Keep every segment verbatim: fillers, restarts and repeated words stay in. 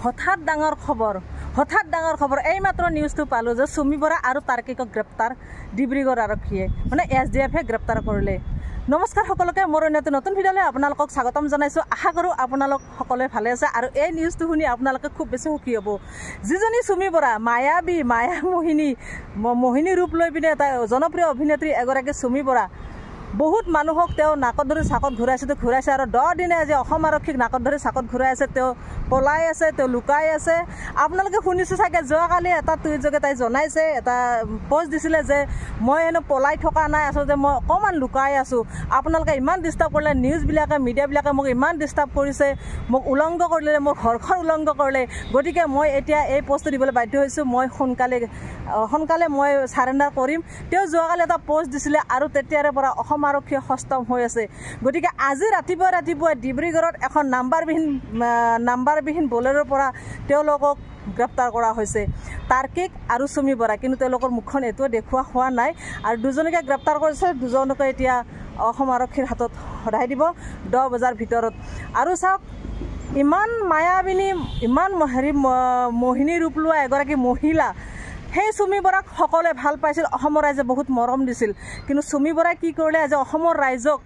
হঠাৎ ডাঙৰ খবৰ হঠাৎ ডাঙৰ খবৰ এইমাত্ৰ নিউজটো পালোঁ যে সুমিবৰা আৰু তাৰ্কিকক গ্ৰেপ্তাৰ ডিব্ৰুগড় আৰক্ষীয়ে মানে এছ ডি এফে গ্ৰেপ্তাৰ কৰিলে। নমস্কাৰ সকলোকে, মোৰ অন্যটো নতুন ভিডিঅ'লৈ আপোনালোকক স্বাগতম জনাইছোঁ। আশা কৰোঁ আপোনালোক সকলোৱে ভালে আছে আৰু এই নিউজটো শুনি আপোনালোকে খুব বেছি সুখী হ'ব। যিজনী সুমিবৰা মায়াবী মায়া মোহিনী মোহিনী ৰূপ লৈ পিনে এটা জনপ্ৰিয় অভিনেত্ৰী এগৰাকী সুমিবৰা বহুত মানুহক তেওঁ নাকত ধৰি চাকত ঘূৰাইছে তো ঘূৰাইছে আৰু দহ দিনে আজি অসম আৰক্ষীক নাকত ধৰি চাকত ঘূৰাই আছে। তেওঁ পলাই আছে, তেওঁ লুকাই আছে। আপোনালোকে শুনিছে চাগে, যোৱাকালি এটা টুইট যোগে তাই জনাইছে, এটা পোষ্ট দিছিলে যে মই হেনো পলাই থকা নাই, আচলতে মই অকণমান লুকাই আছোঁ। আপোনালোকে ইমান ডিষ্টাৰ্ব কৰিলে, নিউজবিলাকে মিডিয়াবিলাকে মোক ইমান ডিষ্টাৰ্ব কৰিছে, মোক উলংঘ কৰিলে, মোৰ ঘৰখন উলংঘ কৰিলে। গতিকে মই এতিয়া এই পোষ্টটো দিবলৈ বাধ্য হৈছোঁ। মই সোনকালে সোনকালে মই চাৰেণ্ডাৰ কৰিম। তেওঁ যোৱাকালি এটা পোষ্ট দিছিলে আৰু তেতিয়াৰে পৰা অসম আৰক্ষী সষ্টম হৈ আছে। গতিকে আজি ৰাতিপুৱা ৰাতিপুৱা ডিব্ৰুগড়ত এখন নাম্বাৰবিহীন নাম্বাৰবিহীন বলেৰোৰ পৰা তেওঁলোকক গ্ৰেপ্তাৰ কৰা হৈছে, তাৰ্কিক আৰু সুমিবৰা। কিন্তু তেওঁলোকৰ মুখখন এইটোও দেখুওৱা হোৱা নাই আৰু দুজনকে গ্ৰেপ্তাৰ কৰিছে। দুজনকে এতিয়া অসম আৰক্ষীৰ হাতত সদায় দিব দহ বজাৰ ভিতৰত। আৰু চাওক, ইমান মায়াবিনী ইমান হেৰি মোহিনী ৰূপ লোৱা এগৰাকী মহিলা, সেই সুমিবৰাক সকলোৱে ভাল পাইছিল, অসমৰ ৰাইজে বহুত মৰম দিছিল। কিন্তু সুমিবৰাই কি কৰিলে, আজি অসমৰ ৰাইজক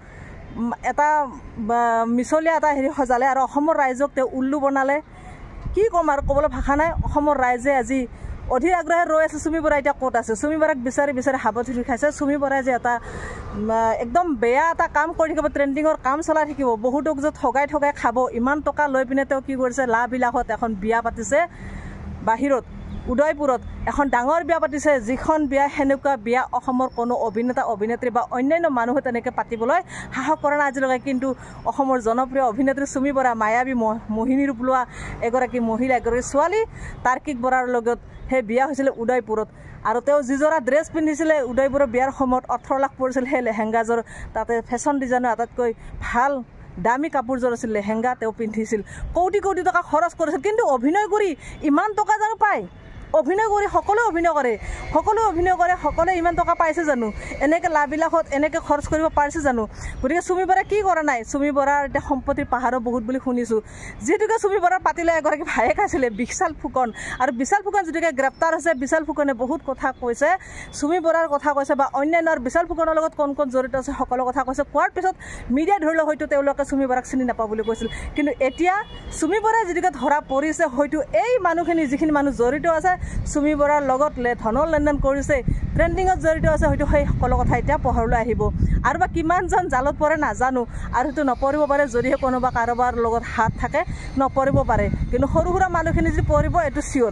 এটা মিছলীয়া এটা হেৰি সজালে আৰু অসমৰ ৰাইজক তেওঁ উল্লু বনালে। কি ক'ম আৰু, ক'বলৈ ভাষা নাই। অসমৰ ৰাইজে আজি অধীৰ আগ্ৰহে ৰৈ আছে সুমিবৰা এতিয়া ক'ত আছে। সুমিবৰাক বিচাৰি বিচাৰি হাবুধুৰি খাইছে। সুমিবৰাই যে এটা একদম বেয়া এটা কাম কৰি থাকিব, ট্ৰেণ্ডিঙৰ কাম চলাই থাকিব, বহুতক যে ঠগাই ঠগাই খাব, ইমান টকা লৈ পিনে তেওঁ কি কৰিছে, লাভবিলাকত এখন বিয়া পাতিছে বাহিৰত, উদয়পুৰত এখন ডাঙৰ বিয়া পাতিছে। যিখন বিয়া, সেনেকুৱা বিয়া অসমৰ কোনো অভিনেতা অভিনেত্ৰী বা অন্যান্য মানুহে তেনেকৈ পাতিবলৈ সাহস কৰা নাই আজিলৈকে। কিন্তু অসমৰ জনপ্ৰিয় অভিনেত্ৰী সুমিবৰা, মায়াবী মোহিনী ৰূপ লোৱা এগৰাকী মহিলা, এগৰাকী ছোৱালী তাৰ্কিক বৰাৰ লগত সেই বিয়া হৈছিলে উদয়পুৰত। আৰু তেওঁ যিজোৰা ড্ৰেছ পিন্ধিছিলে উদয়পুৰৰ বিয়াৰ সময়ত ওঠৰ লাখ পৰিছিল সেই লেহেংগাযোৰ। তাতে ফেশ্বন ডিজাইনৰ আটাইতকৈ ভাল দামী কাপোৰযোৰ আছিল লেহেংগা, তেওঁ পিন্ধিছিল। কোটি কোটি টকা খৰচ কৰিছিল। কিন্তু অভিনয় কৰি ইমান টকা জানো পায়? অভিনয় কৰি সকলোৱে অভিনয় কৰে, সকলোৱে অভিনয় কৰে, সকলোৱে ইমান টকা পাইছে জানো? এনেকৈ লাভবিলাকত এনেকৈ খৰচ কৰিব পাৰিছে জানো? গতিকে সুমিবৰাই কি কৰা নাই? সুমিবৰাৰ এতিয়া সম্পত্তিৰ পাহাৰো বহুত বুলি শুনিছোঁ। যিহেতুকে সুমিবৰাৰ পাতিলে এগৰাকী ভায়েক আছিলে বিশাল ফুকন, আৰু বিশাল ফুকন যিটোকে গ্ৰেপ্তাৰ হৈছে, বিশাল ফুকনে বহুত কথা কৈছে, সুমিবৰাৰ কথা কৈছে বা অন্যান্য বিশাল ফুকনৰ লগত কোন কোন জড়িত আছে সকলো কথা কৈছে। কোৱাৰ পিছত মিডিয়াই ধৰিলে হয়তো তেওঁলোকে সুমিবৰাক চিনি নাপাওঁ বুলি কৈছিল। কিন্তু এতিয়া সুমিবৰাই যিটোকে ধৰা পৰিছে, হয়তো এই মানুহখিনি যিখিনি মানুহ জড়িত আছে সুমিবৰাৰ লগত ধনৰ লেনদেন কৰিছে, ট্ৰেণ্ডিঙত জড়িত আছে, হয়তো সেই সকলো কথা এতিয়া পোহৰলৈ আহিব। আৰু বা কিমানজন জালত পৰে নাজানো, আৰু সেইটো নপৰিব পাৰে যদিহে কোনোবা কাৰোবাৰ লগত হাত থাকে, নপৰিব পাৰে। কিন্তু সৰু সুৰা মানুহখিনি যদি পৰিব এইটো চিয়'ৰ।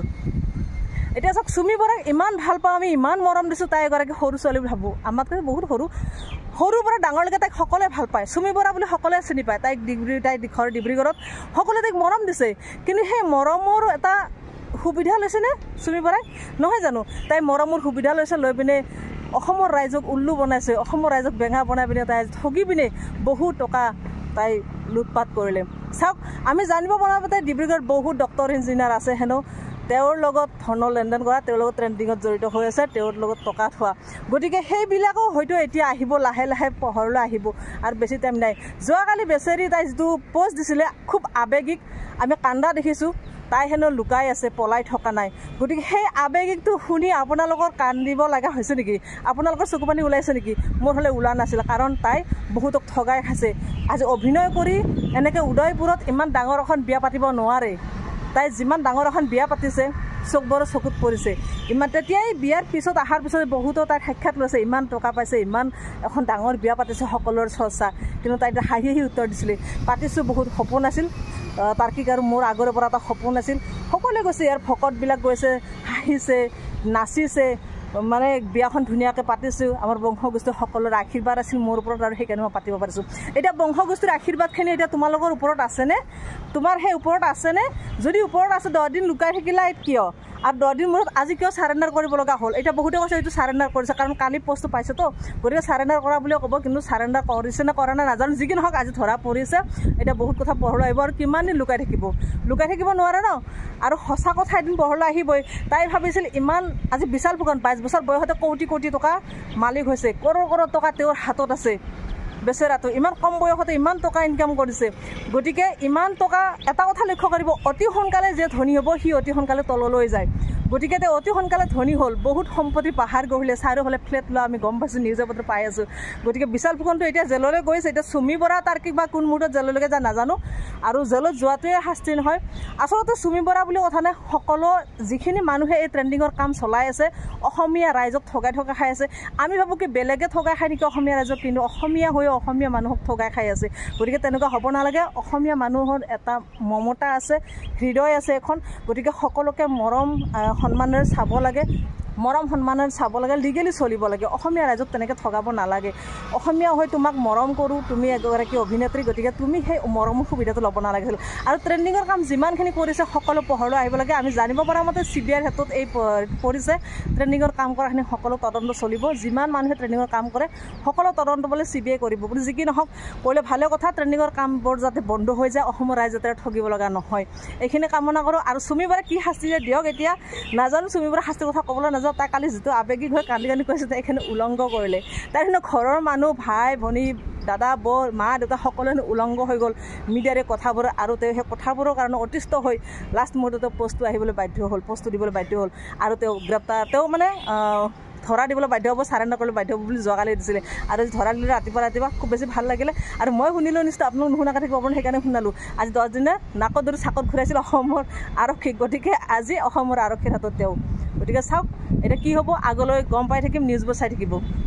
এতিয়া চাওক, সুমিবৰাক ইমান ভাল পাওঁ আমি, ইমান মৰম দিছোঁ। তাই এগৰাকী সৰু ছোৱালী বুলি ভাবোঁ, আমাতকৈ বহুত সৰু, সৰুৰ পৰা ডাঙৰলৈকে তাইক সকলোৱে ভাল পায়। সুমিবৰা বুলি সকলোৱে চিনি পায়। তাইক ডিগ্ৰী তাইক ঘৰ ডিব্ৰুগড়ত সকলোৱে তাইক মৰম দিছে। কিন্তু সেই মৰমৰ এটা সুবিধা লৈছেনে সুমিবৰাই? নহয় জানো? তাই মৰমৰ সুবিধা লৈছে, লৈ পিনে অসমৰ ৰাইজক উল্লু বনাইছে, অসমৰ ৰাইজক বেঙা বনাই পিনে তাই ঠগি পিনে বহু টকা তাই লুটপাত কৰিলে। চাওক, আমি জানিব পৰা মতে ডিব্ৰুগড়ত বহুত ডক্টৰ ইঞ্জিনিয়াৰ আছে হেনো, তেওঁৰ লগত ধনৰ লেনদেন কৰা, তেওঁৰ লগত ট্ৰেণ্ডিঙত জড়িত হৈ আছে, তেওঁৰ লগত টকা থোৱা। গতিকে সেইবিলাকো হয়তো এতিয়া আহিব, লাহে লাহে পোহৰলৈ আহিব আৰু বেছি টাইম নাই। যোৱাকালি বেচেৰি তাই যিটো পোষ্ট দিছিলে খুব আৱেগিক, আমি কান্দা দেখিছোঁ। তাই হেনো লুকাই আছে, পলাই থকা নাই। গতিকে সেই আৱেগিকটো শুনি আপোনালোকৰ কান্দিব লগা হৈছে নেকি? আপোনালোকৰ চকু পানী ওলাইছে নেকি? মোৰ হ'লে ওলোৱা নাছিল, কাৰণ তাই বহুতক ঠগাই খাইছে। আজি অভিনয় কৰি এনেকৈ উদয়পুৰত ইমান ডাঙৰ এখন বিয়া পাতিব নোৱাৰে। তাই যিমান ডাঙৰ এখন বিয়া পাতিছে, চবৰে চকুত পৰিছে। ইমান তেতিয়াই বিয়াৰ পিছত অহাৰ পিছত বহুতো তাইক সাক্ষাৎ লৈছে, ইমান টকা পাইছে, ইমান এখন ডাঙৰ বিয়া পাতিছে, সকলোৰে চৰ্চা। কিন্তু তাই হাঁহি হাঁহি উত্তৰ দিছিলে, পাতিছোঁ, বহুত সপোন আছিল তাৰ্কিক আৰু মোৰ আগৰে পৰা এটা সপোন আছিল। সকলোৱে গৈছে, ইয়াৰ ভকতবিলাক গৈছে, হাঁহিছে, নাচিছে, মানে বিয়াখন ধুনীয়াকৈ পাতিছোঁ। আমাৰ বংশগোষ্ঠীৰ সকলোৰে আশীৰ্বাদ আছিল মোৰ ওপৰত, আৰু সেইকাৰণে মই পাতিব পাৰিছোঁ। এতিয়া বংশগোষ্ঠীৰ আশীৰ্বাদখিনি এতিয়া তোমালোকৰ ওপৰত আছেনে? তোমাৰ সেই ওপৰত আছেনে? যদি ওপৰত আছে, দহ দিন লুকাই থাকিলা কিয়? আৰু দহ দিন মূৰত আজি কিয় চাৰেণ্ডাৰ কৰিব লগা হ'ল? এতিয়া বহুতে কৈছে এইটো চাৰেণ্ডাৰ কৰিছে, কাৰণ কালি পোষ্টটো পাইছেতো, গতিকে চাৰেণ্ডাৰ কৰা বুলিও ক'ব। কিন্তু চাৰেণ্ডাৰ কৰিছে নে কৰা নাই নাজানো, যি কি নহওক আজি ধৰা পৰিছে। এতিয়া বহুত কথা পোহৰলৈ আহিব, আৰু কিমান দিন লুকাই থাকিব? লুকাই থাকিব নোৱাৰে ন। আৰু সঁচা কথা এদিন পোহৰলৈ আহিবই। তাই ভাবিছিল ইমান, আজি বিশাল ফুকন বাইছ বছৰ বয়সতে কোটি কোটি টকা মালিক হৈছে, কৰোৰ কৰোৰ টকা তেওঁৰ হাতত আছে। বেচেৰাটো ইমান কম বয়সতে ইমান টকা ইনকাম কৰিছে গতিকে ইমান টকা এটা কথা লক্ষ্য কৰিব অতি সোনকালে যে ধনী হ'ব সি অতি সোনকালে তললৈ যায় গতিকে তেওঁ অতি সোনকালে ধনী হ'ল বহুত সম্পত্তি পাহাৰ গঢ়িলে চাৰিওফালে ফ্লেট লোৱা আমি গম পাইছোঁ নিউজৰ পত্ৰ পাই আছোঁ গতিকে বিশাল ফুকনটো এতিয়া জেললৈ গৈছে এতিয়া চুমি বৰা তাৰ্কিক বা কোন মুহূৰ্তত জেললৈকে যা নাজানো আৰু জেলত যোৱাটোৱে শাস্তি নহয় আচলতে চুমি বৰা বুলি কথা নাই সকলো যিখিনি মানুহে এই ট্ৰেণ্ডিঙৰ কাম চলাই আছে অসমীয়া ৰাইজক ঠগাই ঠগাই খাই আছে আমি ভাবোঁ কি বেলেগে ঠগাই খাই নেকি অসমীয়া ৰাইজক কিন্তু অসমীয়া হৈ অসমীয়া মানুহক ঠগাই খাই আছে গতিকে তেনেকুৱা হ'ব নালাগে অসমীয়া মানুহৰ এটা মমতা আছে হৃদয় আছে এখন গতিকে সকলোকে মৰম সন্মানেৰে চাব লাগে মৰম সন্মানেৰে চাব লাগে লিগেলি চলিব লাগে অসমীয়া ৰাইজক তেনেকৈ ঠগাব নালাগে অসমীয়া হৈ তোমাক মৰম কৰোঁ তুমি এগৰাকী অভিনেত্ৰী গতিকে তুমি সেই মৰমৰ সুবিধাটো ল'ব নালাগিছিল আৰু ট্ৰেণ্ডিঙৰ কাম যিমানখিনি কৰিছে সকলো পোহৰলৈ আহিব লাগে আমি জানিব পৰা মতে চি বি আইৰ ক্ষেত্ৰত এই পৰিছে ট্ৰেণ্ডিঙৰ কাম কৰাখিনি সকলো তদন্ত চলিব যিমান মানুহে ট্ৰেণ্ডিঙৰ কাম কৰে সকলো তদন্ত বোলে চি বি আই কৰিব বুলি যি কি নহওক কৰিলে ভালে কথা ট্ৰেণ্ডিঙৰ কামবোৰ যাতে বন্ধ হৈ যায় অসমৰ ৰাইজ যাতে ঠগিব লগা নহয় এইখিনি কামনা কৰোঁ আৰু চুমি বৰা কি শাস্তি দিয়ে দিয়ক এতিয়া নাজানো চুমি বৰা শাস্তিৰ কথা ক'বলৈ নাযাওঁ তাই কালি যিটো আৱেগিক হৈ কান্দি কান্দি কৈছে তাই এইখিনি উলংঘ কৰিলে তাই কিন্তু ঘৰৰ মানুহ ভাই ভনী দাদা বৌ মা দেউতা সকলোৱে উলংঘ হৈ গ'ল মিডিয়াৰে কথাবোৰ আৰু তেওঁ সেই কথাবোৰৰ কাৰণে অতিষ্ঠ হৈ লাষ্ট মুহূৰ্ততে পষ্টটো আহিবলৈ বাধ্য হ'ল পষ্টটো দিবলৈ বাধ্য হ'ল আৰু তেওঁ গ্ৰেপ্তাৰ তেওঁ মানে ধৰা দিবলৈ বাধ্য হ'ব চাৰেণ্ডাৰ কৰিবলৈ বাধ্য হ'ব বুলি যোৱাকালি দিছিলে আৰু ধৰা দিলে ৰাতিপুৱা ৰাতিপুৱা খুব বেছি ভাল লাগিলে আৰু মই শুনিলোঁ নিশ্চয় আপোনালোক নুশুনাকৈ থাকিব আপুনি সেইকাৰণে শুনালোঁ আজি দহ দিনে নাকত ধৰি চাকত ঘূৰাইছিল অসমৰ আৰক্ষীক গতিকে আজি অসমৰ আৰক্ষীৰ হাতত তেওঁ গতিকে চাওক এতিয়া কি হ'ব আগলৈ গম পাই থাকিম নিউজবোৰ চাই থাকিব